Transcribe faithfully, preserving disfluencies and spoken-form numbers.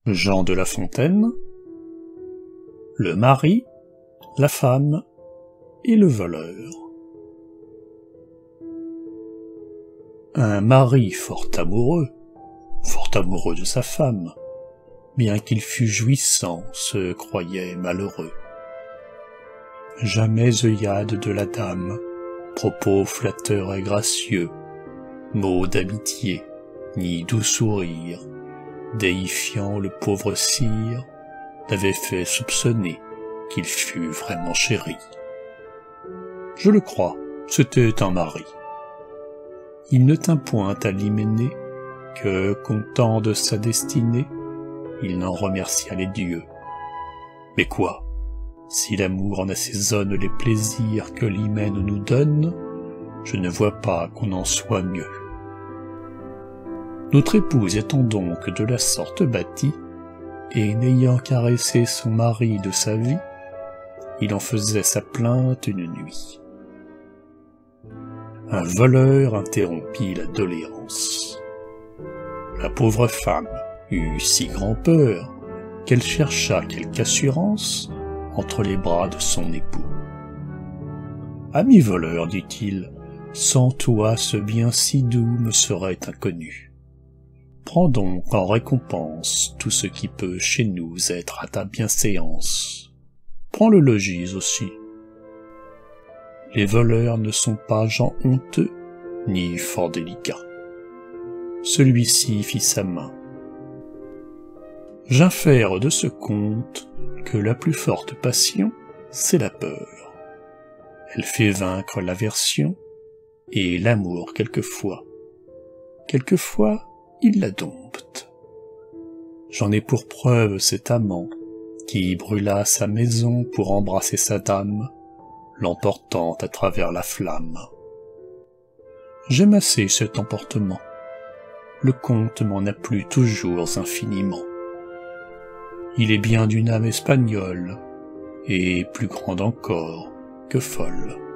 Jean de La Fontaine, le mari, la femme et le voleur. Un mari fort amoureux, fort amoureux de sa femme, bien qu'il fût jouissant, se croyait malheureux. Jamais œillade de la dame, propos flatteurs et gracieux, mots d'amitié, ni doux sourire, déifiant le pauvre sire, n'avait fait soupçonner qu'il fût vraiment chéri. Je le crois, c'était un mari. Il ne tint point à l'hyménée que, content de sa destinée, il n'en remercia les dieux. Mais quoi, si l'amour en assaisonne les plaisirs que l'hymen nous donne, je ne vois pas qu'on en soit mieux. Notre épouse étant donc de la sorte bâtie, et n'ayant caressé son mari de sa vie, il en faisait sa plainte une nuit. Un voleur interrompit la doléance. La pauvre femme eut si grand-peur qu'elle chercha quelque assurance entre les bras de son époux. « Ami voleur, dit-il, sans toi ce bien si doux me serait inconnu. Prends donc en récompense tout ce qui peut chez nous être à ta bienséance. Prends le logis aussi. Les voleurs ne sont pas gens honteux, ni fort délicats. » Celui-ci fit sa main. « J'infère de ce conte que la plus forte passion, c'est la peur. Elle fait vaincre l'aversion, et l'amour quelquefois. Quelquefois, il la dompte. J'en ai pour preuve cet amant qui brûla sa maison pour embrasser sa dame, l'emportant à travers la flamme. J'aime assez cet emportement. Le conte m'en a plu toujours infiniment. Il est bien d'une âme espagnole, et plus grande encore que folle.